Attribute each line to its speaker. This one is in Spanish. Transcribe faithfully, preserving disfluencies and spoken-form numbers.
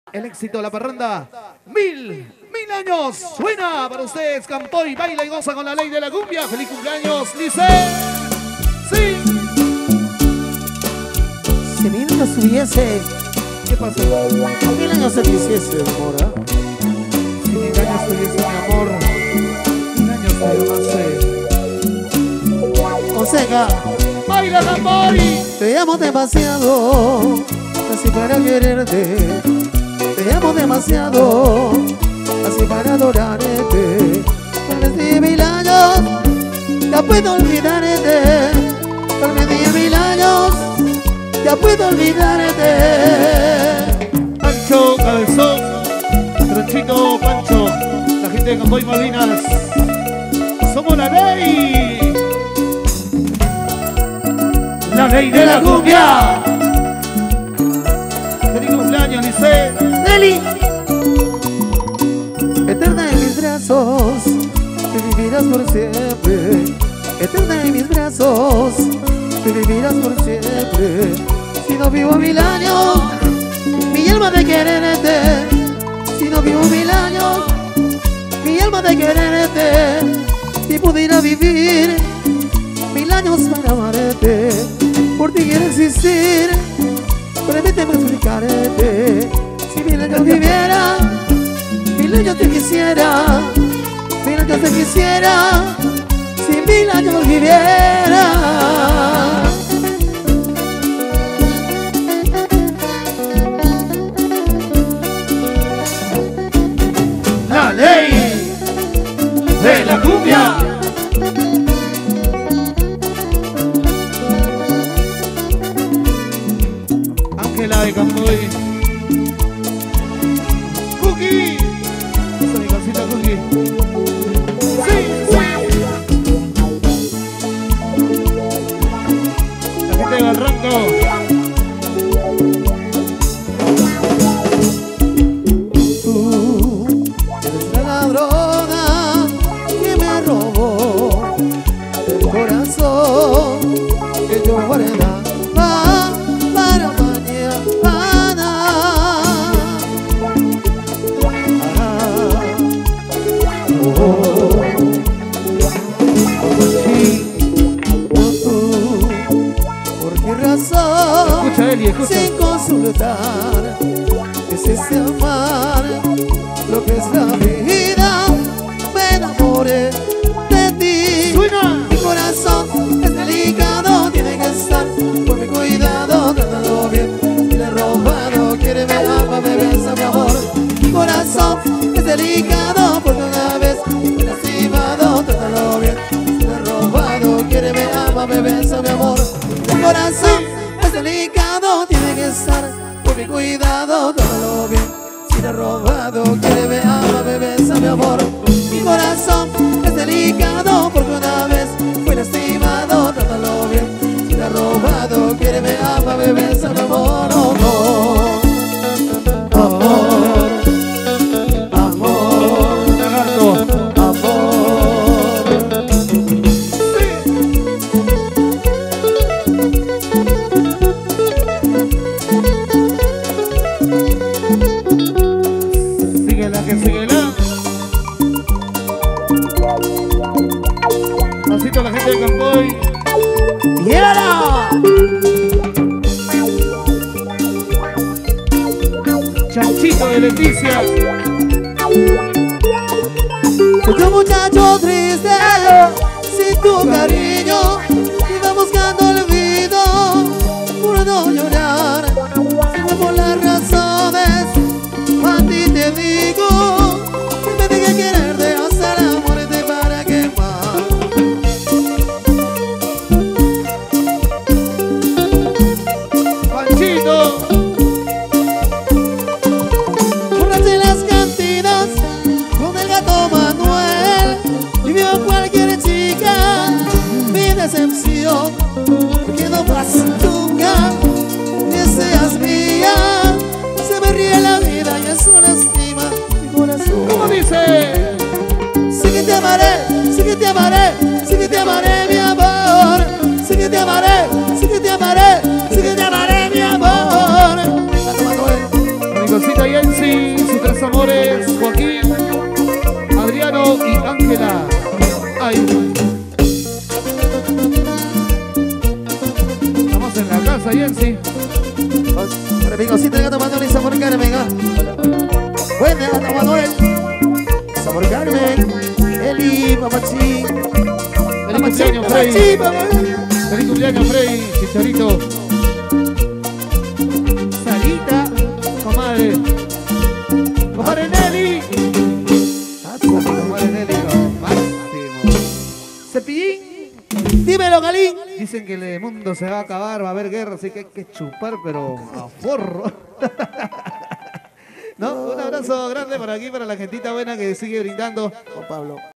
Speaker 1: El éxito de la parranda. Mil, mil años. Suena para ustedes, Campoy. Baila y goza con la ley de la cumbia. Feliz cumpleaños, Lice. Sí.
Speaker 2: Si mi vida estuviese,
Speaker 1: ¿Qué pasó?
Speaker 2: mil años se quisiese, amor. ¿eh?
Speaker 1: Si mil años tuviese mi amor, mil años te demase.
Speaker 2: Oseca,
Speaker 1: Baila, Campoy.
Speaker 2: te amo demasiado, así para quererte. Te amo demasiado, así para adorarte. Tal vez de mil años, ya puedo olvidarte. Tal vez de mil años, ya puedo olvidarte.
Speaker 1: Pancho, Cabezón, Tronchito, Pancho, la gente de Campoy Malvinas. Somos la ley. La ley de la cumbia. Feliz cumpleaños, Lice.
Speaker 2: Deli, eterna en mis brazos, que vivirás por siempre. Eterna en mis brazos, que vivirás por siempre. Si no vivo mil años, mi alma de quererte. Si no vivo mil años, mi alma de quererte. Si pudiera vivir mil años para amarte, por ti quiero existir. Permíteme explicarte. Si mil años viviera, mil años te quisiera. Mil años te quisiera. Si mil años viviera.
Speaker 1: La ley de la cumbia. Ángela de Campoy. Cookie. Esa es mi casita, Cookie. Sí, sí. La gente de Barranco.
Speaker 2: Tú eres la ladrona que me robó el corazón que yo guardaba para mañana. Ah, oh, sí, no tú, ¿por qué razón?
Speaker 1: Escucha, Eli, escucha.
Speaker 2: Sin consultar, quisiste amar lo que es la vida. Me enamoré de ti.
Speaker 1: Suena.
Speaker 2: Mi corazón es delicado, tiene que estar por mi cuidado, trátalo bien. Si le he robado, quiere, me ama, me besa, mi amor. Mi corazón es delicado, porque una vez me he lastimado, trátalo bien. Si le he robado, quiere, me ama, me besa, mi amor. Mi corazón es delicado, tiene que estar por mi cuidado, trátalo bien. Si le he robado, quiere, me ama, me besa, mi amor. Mi corazón es delicado, porque una vez fui lastimado, trátalo bien. Si le he robado, quiere, me ama, me besa, mi amor. Oh, oh. Amor, amor,
Speaker 1: Lagarto.
Speaker 2: amor.
Speaker 1: Síguela, que síguela. Pasito a la gente de Campoy.
Speaker 2: ¡Llévala!
Speaker 1: Chanchito de Leticia.
Speaker 2: Soy un muchacho triste, sin tu cariño, iba buscando olvido, por no llorar. Si fue por las razones, a ti te digo, que me deje quererte hasta la muerte para quemar.
Speaker 1: Panchito.
Speaker 2: Borraché las cantinas con el gato Manuel y vio cualquier chica mi decepción, porque no pasa nunca ni seas mía. Se me ríe la vida y eso lastima mi corazón.
Speaker 1: ¿Cómo dice?
Speaker 2: Sí que te amaré, sí que te amaré, sí que te amaré, mi amor. Sí que te amaré, sí que te amaré, sí que te amaré, mi amor. Gato Manuel.
Speaker 1: Mi cosita Yancy. Rosy, sus tres amores, Joaquín, Adriano y Ángela. Ay. Estamos en la casa, Jensi.
Speaker 2: Para mi cosita de gato Manuel y Sabor Carmen. ¿Ah? Buena, gato Manuel. Sabor Carmen. Eli, Mamachín.
Speaker 1: Feliz cumpleaños, Freddy. Feliz cumpleaños, Freddy, Chicharito. Sarita, comadre. Comadre Nelly. Comadre Nelly, lo máximo. Cepillín.
Speaker 2: Dímelo, Galín.
Speaker 1: Dicen que el mundo se va a acabar, va a haber guerra, así que hay que chupar, pero a forro. ¿No? Un abrazo grande por aquí, para la gentita buena que sigue brindando.
Speaker 2: Juan Pablo.